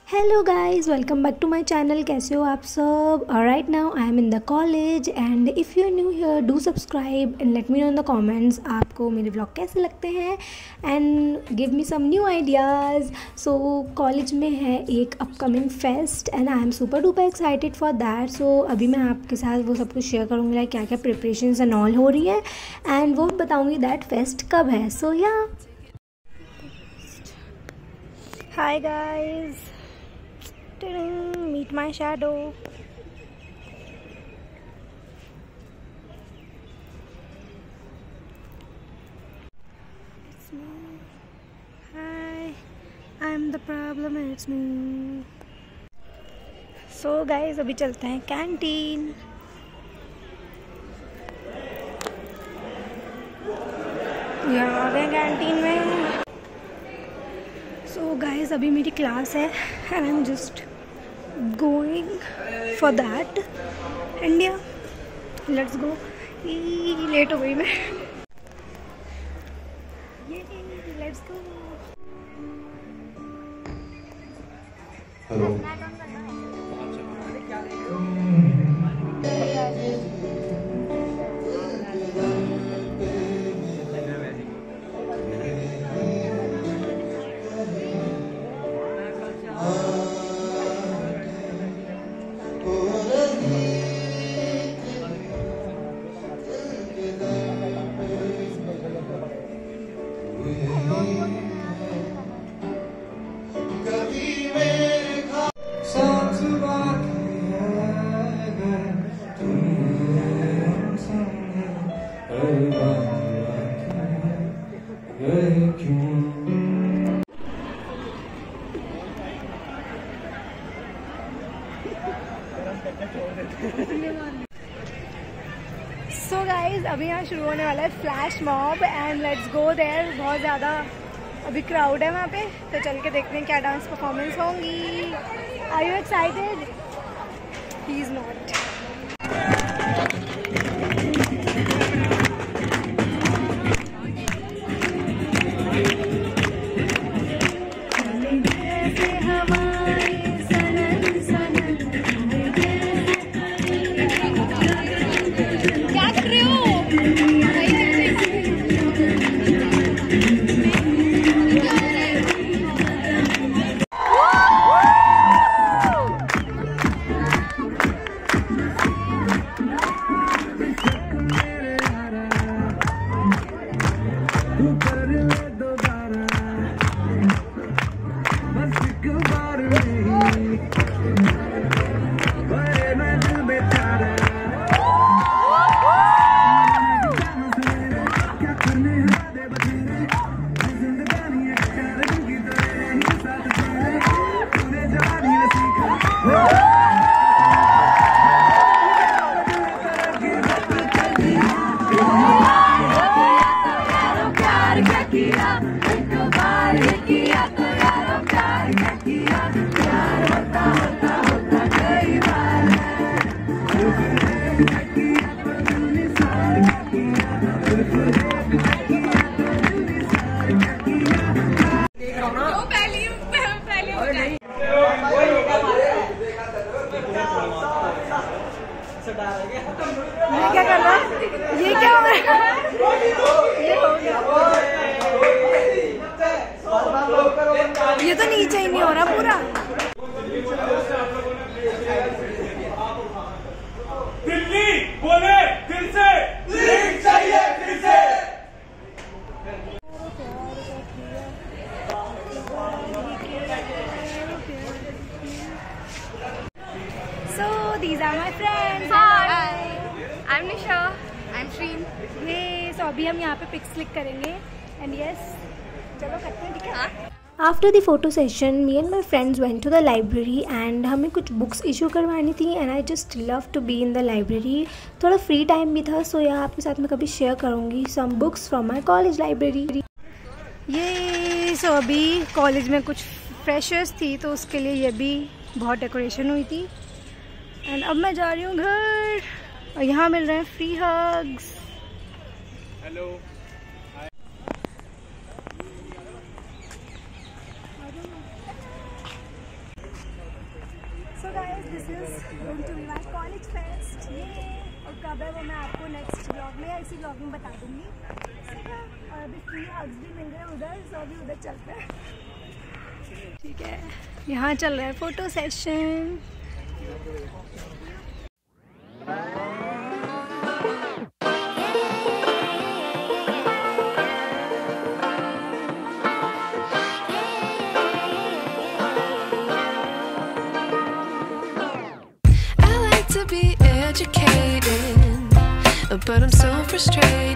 Hello guys, welcome back to my channel. कैसे हो आप सब? Right now I am in the college and if you are new here do subscribe and let me know in the comments आपको मेरे vlog कैसे लगते हैं and give me some new ideas. So college में है एक upcoming fest and I am super duper excited for that. So अभी मैं आपके साथ वो सब कुछ शेयर करूँगी, लाइक क्या क्या प्रिपरेशंस एंड ऑल हो रही है एंड वो बताऊँगी दैट फेस्ट कब है। सो या hi guys, meet my shadow. It's me. Hi, I'm the problem. It's me. So guys, अभी चलते हैं कैंटीन। यहाँ आ गए कैंटीन में। So guys, अभी मेरी क्लास है and I'm just going for that and yeah, let's go। Late हो गई मैं। Let's go। Hello, so guys, अभी यहाँ शुरू होने वाला है flash mob and let's go there. बहुत ज़्यादा अभी क्राउड है वहाँ पे, तो चल के देखते हैं क्या डांस परफॉर्मेंस होंगी। Are you excited? He is not. ये क्या कर रहा है? ये क्या हो रहा है? ये हो गया। ये तो नीचे ही नहीं हो रहा पूरा। दिल्ली बोले दिल से, लीग चाहिए दिल से। So these are my friends. Hi, I'm Nisha. I'm Shreen. ये so अभी हम यहाँ पे पिक्स क्लिक करेंगे and yes, चलो करते हैं, ठीक है? After the photo session, me and my friends went to the library and हमें कुछ बुक्स इशू करवानी थी and I just love to be in the library। थोड़ा फ्री टाइम भी था, सो यहाँ आपके साथ मैं कभी शेयर करूँगी some books from my college library। ये सो अभी कॉलेज में कुछ फ्रेशर्स थी तो उसके लिए ये भी बहुत डेकोरेशन हुई थी एंड अब मैं जा रही हूँ घर और यहाँ मिल रहे हैं free hugs. Hello, so guys this is going to be my college fest. ये और कब है वो मैं आपको नेक्स्ट व्लॉग में या इसी व्लॉग में बता दूंगी। और अभी फ्री हग्स भी मिल रहे हैं उधर, सो अभी उधर चलते हैं। ठीक है, यहाँ चल रहा है photo session. But I'm so frustrated.